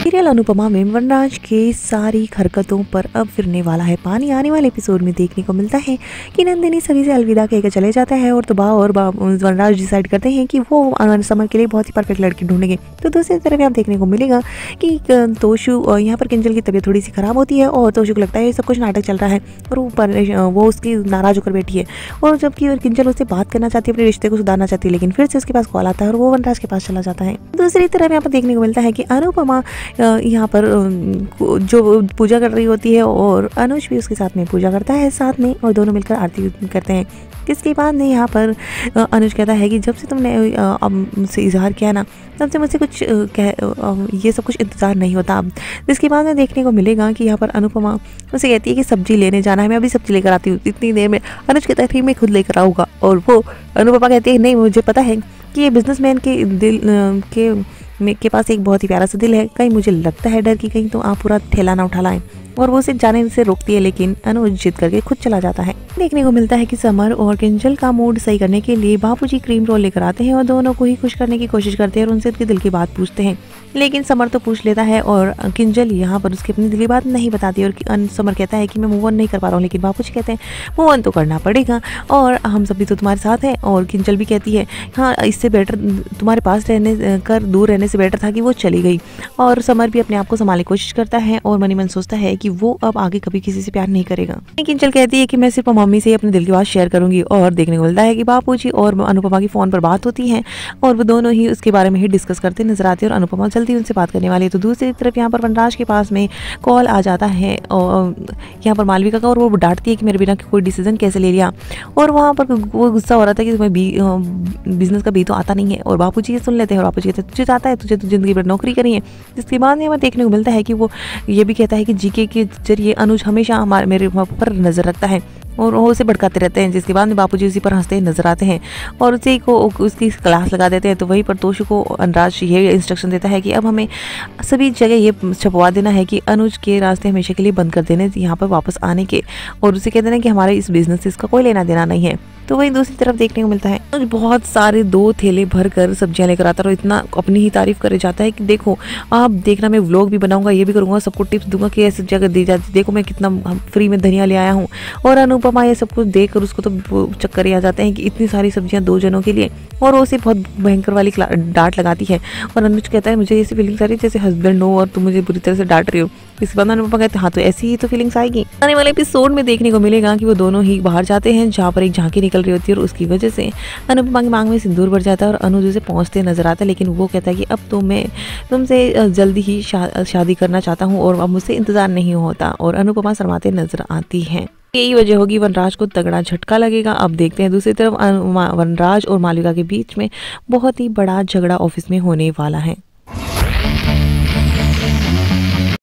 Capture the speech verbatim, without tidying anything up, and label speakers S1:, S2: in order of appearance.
S1: Serial Anupama में वनराज के सारी हरकतों पर अब फिरने वाला है पानी। आने वाले एपिसोड में देखने को मिलता है कि नंदिनी सभी से अलविदा कहकर चले जाता है और तुबा और वनराज डिसाइड करते हैं कि वो समर के लिए बहुत ही परफेक्ट लड़की ढूंढेंगे। तो दूसरी तरफ यहाँ देखने को मिलेगा कि तोशु यहाँ पर किंजल की तबीयत थोड़ी सी खराब होती है और तोशु को लगता है सब कुछ नाटक चल रहा है और वो वो उसकी नाराज होकर बैठी है और जबकि किंजल उससे बात करना चाहती है, अपने रिश्ते को सुधारना चाहती है, लेकिन फिर से उसके पास कॉल आता है और वो वनराज के पास चला जाता है। दूसरी तरफ यहाँ पर देखने को मिलता है कि अनुपमा यहाँ पर जो पूजा कर रही होती है और अनुज भी उसके साथ में पूजा करता है साथ में और दोनों मिलकर आरती करते हैं। इसके बाद में यहाँ पर अनुज कहता है कि जब से तुमने मुझसे इजहार किया ना तब से मुझसे कुछ कह ये सब कुछ इंतज़ार नहीं होता अब। इसके बाद में देखने को मिलेगा कि यहाँ पर अनुपमा उसे कहती है कि सब्जी लेने जाना है, मैं अभी सब्जी लेकर आती हूँ इतनी देर में। अनुज कहता है फिर मैं खुद लेकर आऊँगा और वो अनुपमा कहती है नहीं, मुझे पता है कि ये बिजनेसमैन के दिल के के पास एक बहुत ही प्यारा सा दिल है, कहीं मुझे लगता है डर कि कहीं तो आप पूरा ठेला ना उठा लाएं और वो उसे जाने से रोकती है, लेकिन अनुज जिद करके खुद चला जाता है। देखने को मिलता है कि समर और किंजल का मूड सही करने के लिए बापूजी क्रीम रोल लेकर आते हैं और दोनों को ही खुश करने की कोशिश करते हैं और उनसे उनके दिल की बात पूछते हैं, लेकिन समर तो पूछ लेता है और किंजल यहाँ पर उसकी अपनी दिल की बात नहीं बताती और समर कहता है कि मैं मूव ऑन नहीं कर पा रहा हूँ, लेकिन बापूजी कहते हैं मूव ऑन तो करना पड़ेगा और हम सभी तो तुम्हारे साथ हैं। और किंजल भी कहती है हाँ इससे बेटर तुम्हारे पास रहने कर दूर रहने से बेटर था कि वो चली गई। और समर भी अपने आप को संभालने की कोशिश करता है और मनी मन सोचता है कि वो अब आगे कभी किसी से प्यार नहीं करेगा। किंजल कहती है कि मैं सिर्फ मम्मी से अपने दिल की बात शेयर करूंगी और देखने को मिलता है कि बापूजी और अनुपमा की फोन पर बात होती है और वो दोनों ही उसके बारे में ही डिस्कस करते नजर आते हैं और अनुपमा जल्दी उनसे बात करने वाली है। तो दूसरी तरफ यहाँ पर वनराज के पास में कॉल आ जाता है और यहाँ पर मालविका का और वो डांटती है कि मेरे बिना कोई डिसीजन कैसे ले लिया और वहाँ पर वो गुस्सा हो रहा था कि तुम्हें बी बिजनेस का बी तो आता नहीं है और बापूजी ये सुन लेते हैं और बापूजी कहते हैं तुझे आता है, तुझे तो जिंदगी भर नौकरी करी है। जिसके बाद में देखने को मिलता है कि वो ये भी कहता है कि जीके के जरिए अनुज हमेशा हमारे मेरे पर नजर रखता है और वो उसे भड़काते रहते हैं। जिसके बाद में बापूजी उसी पर हंसते नजर आते हैं और उसी को उसकी क्लास लगा देते हैं। तो वहीं पर तोशु को अनुराज ये इंस्ट्रक्शन देता है कि अब हमें सभी जगह ये छपवा देना है कि अनुज के रास्ते हमेशा के लिए बंद कर देने यहाँ पर वापस आने के और उसे कह देना कि हमारे इस बिजनेस से इसका कोई लेना देना नहीं है। तो वहीं दूसरी तरफ देखने को मिलता है बहुत सारे दो थैले भर कर सब्जियां लेकर आता है और इतना अपनी ही तारीफ करे जाता है कि देखो आप देखना मैं व्लॉग भी बनाऊंगा, ये भी करूंगा, सबको टिप्स दूंगा कि ऐसी जगह दी जाती, देखो मैं कितना फ्री में धनिया ले आया हूँ। और अनुपमा ये सब कुछ देख कर उसको तो चक्कर ही आ जाते हैं कि इतनी सारी सब्जियां दो जनों के लिए और वो उसे बहुत भयंकर वाली डांट लगाती है और अनुज कहता है मुझे ऐसी फीलिंग्स आ रही है जैसे हस्बैंड हो और तुम मुझे बुरी तरह से डांट रही हो। इस बार अनुपमा कहते हैं हाँ तो ऐसी ही तो फीलिंग्स आएगी। आने वाले एपिसोड में देखने को मिलेगा कि वो दोनों ही बाहर जाते हैं जहाँ पर एक झांकी निकल रही होती है और उसकी वजह से अनुपमा की मांग में सिंदूर भर जाता है और अनुज उसे पहुंचते नजर आता है, लेकिन वो कहता है कि अब तो मैं तुमसे जल्दी ही शा, शादी करना चाहता हूँ और अब मुझसे इंतजार नहीं होता और अनुपमा शर्माते नजर आती है। यही वजह होगी वनराज को तगड़ा झटका लगेगा। अब देखते हैं दूसरी तरफ वनराज और मालविका के बीच में बहुत ही बड़ा झगड़ा ऑफिस में होने वाला है।